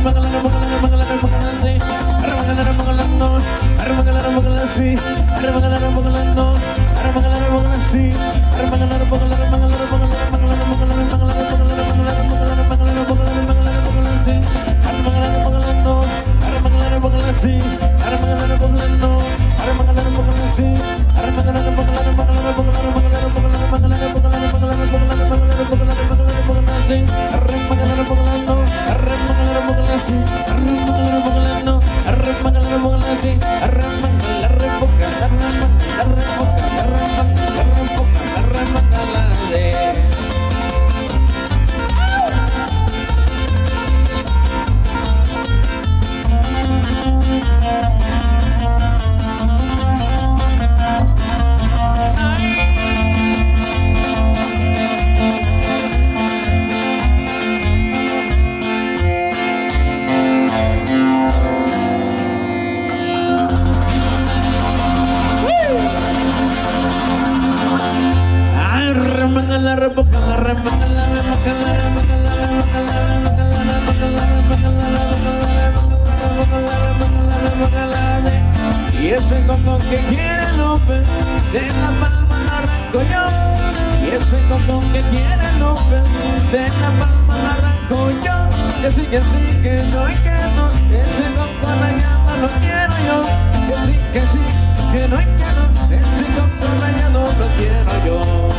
Y ese coco que quiere López, de la palma la arranco yo. Y ese coco que quiere López, de la palma la arranco yo. Que sí, que no y que no, ese coco a la llama lo quiero yo. Que sí, que no y que no, ese coco a la llama lo quiero yo.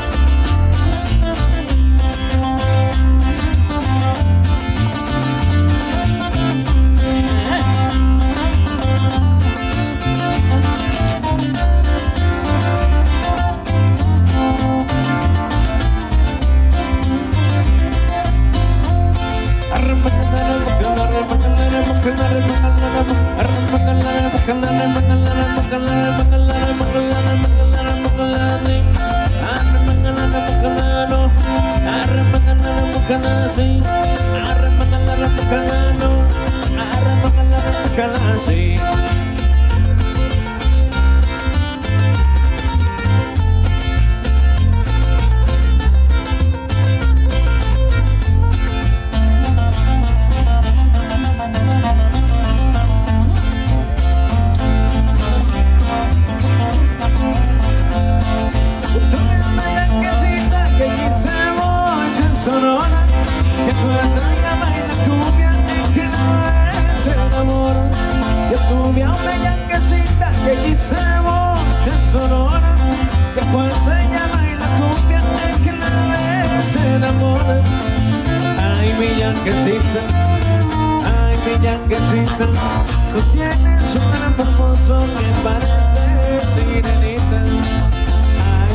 Ay, mi yanquecita, tú tienes un gran hermoso que parece sirenita. Ay,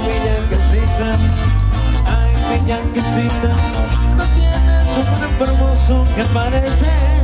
mi yanquecita, tú tienes un gran hermoso que parece